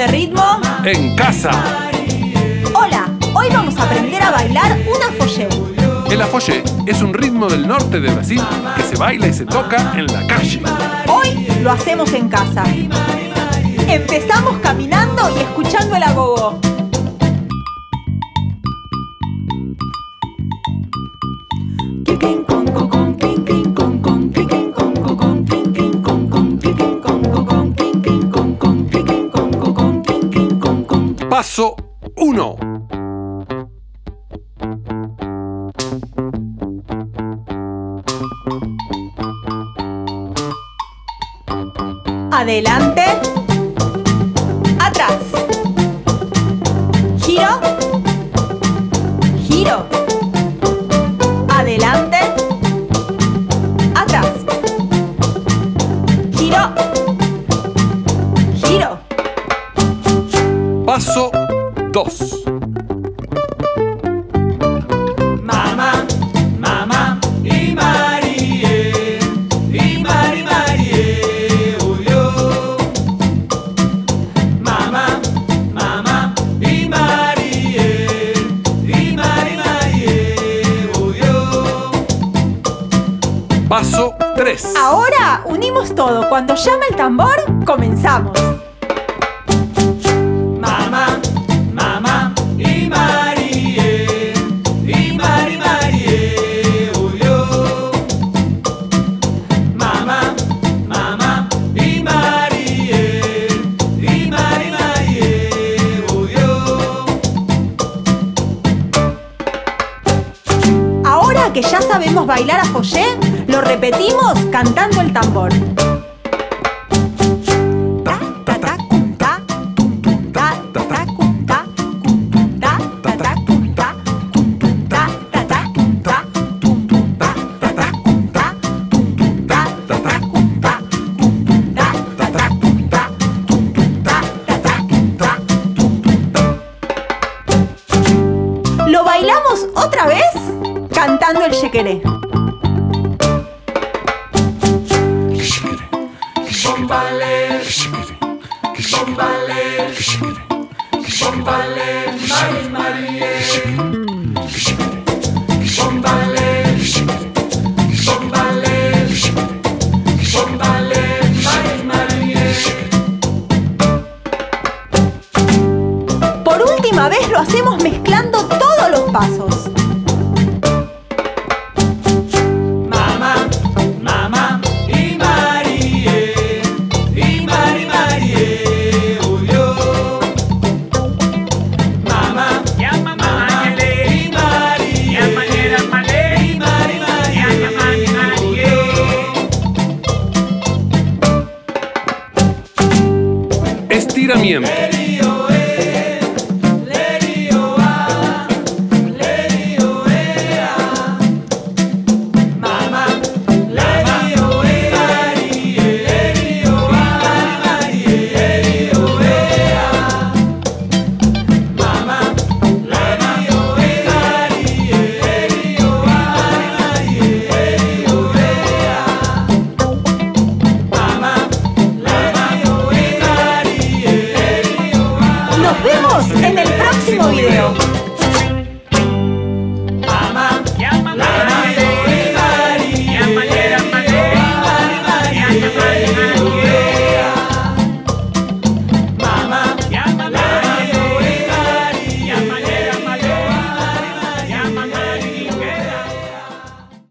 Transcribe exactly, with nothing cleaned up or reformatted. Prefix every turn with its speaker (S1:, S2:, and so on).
S1: este ritmo
S2: en casa.
S1: Hola, hoy vamos a aprender a bailar un afoxé.
S2: El afoxé es un ritmo del norte de Brasil que se baila y se toca en la calle.
S1: Hoy lo hacemos en casa. Empezamos caminando y escuchando el agogó.
S2: Paso uno.
S1: Adelante, atrás, giro, giro, adelante, atrás, giro, giro.
S2: Paso dos.
S3: Mamá, mamá y Marie, y Mari Marie, uyo. Mamá, mamá y Marie, y Mari Marie, uyo.
S2: Paso tres.
S1: Ahora unimos todo. Cuando llama el tambor, comenzamos.
S3: Mamá, mamá y Marie, y Mari Marie, uyo. Mamá, mamá y Marie, y Mari Marie, uyo.
S1: Ahora que ya sabemos bailar afoxé, lo repetimos cantando el tambor. Ta, ta, ta, cum, ta, tum, tum, ta, ta, ta, cum, ta, cum, tum, ta, ta, ta, cum, ta, cum, tum, ta, ta, ta, cum, ta, tum, tum, ta, ta, ta, cum, ta, tum, tum, ta, ta, ta, cum, ta, cum, tum, ta, ta, ta, cum, ta, tum, tum, ta, ta, ta, cum, ta, tum, tum, ta. ¿Lo bailamos otra vez? Cantando el yequeré.
S3: Bombale, bombale, bombale, Mari Marie. Bombale, bombale, bombale, Mari Marie.
S1: Por última vez lo hacemos mezclando todos los pasos.
S3: Mamá, mamá y Marie, y Mari Marie, uyo. Mamá, mamá y Marie, y Mari Marie, uyo.
S2: Estiramiento.